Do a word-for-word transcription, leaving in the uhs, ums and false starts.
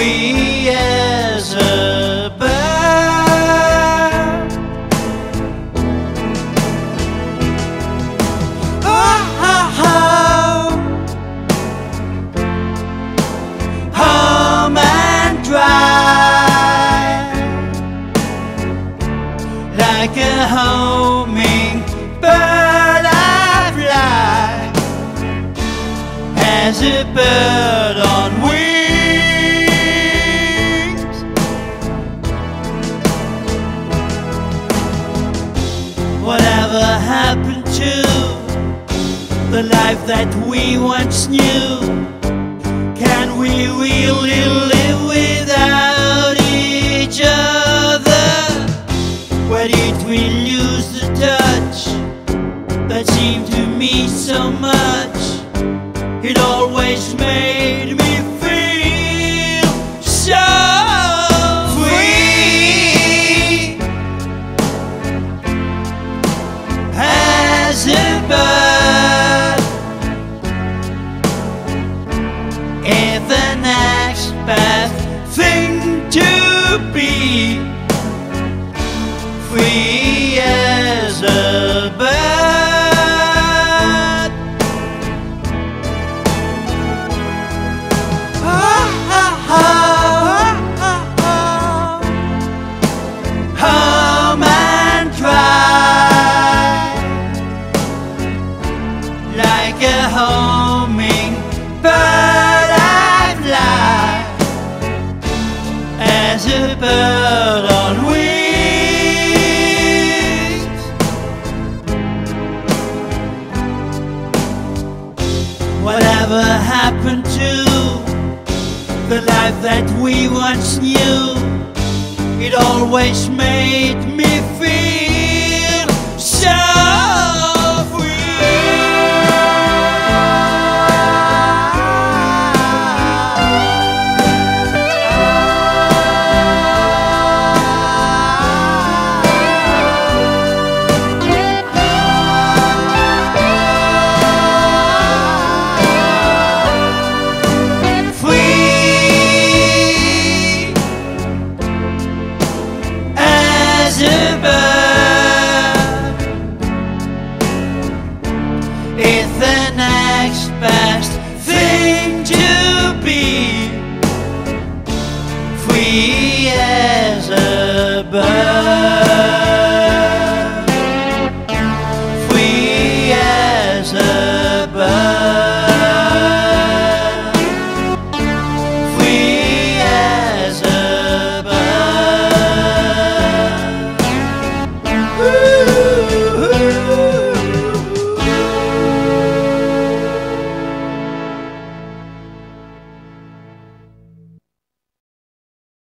free as a bird. Oh, oh, oh. Home and dry, like a homing bird I fly, as a bird on wings. Whatever happened to the life that we once knew? Can we really live without each other? Where did we lose the touch that seemed to mean so much? It always made me feel so free as a bird. If the next best thing to be, free as a bird. Oh, oh, oh, oh, oh. Home and dry, like a homing bird I fly, as a bird on wings. Whatever happened to the life that we once knew? It always made me feel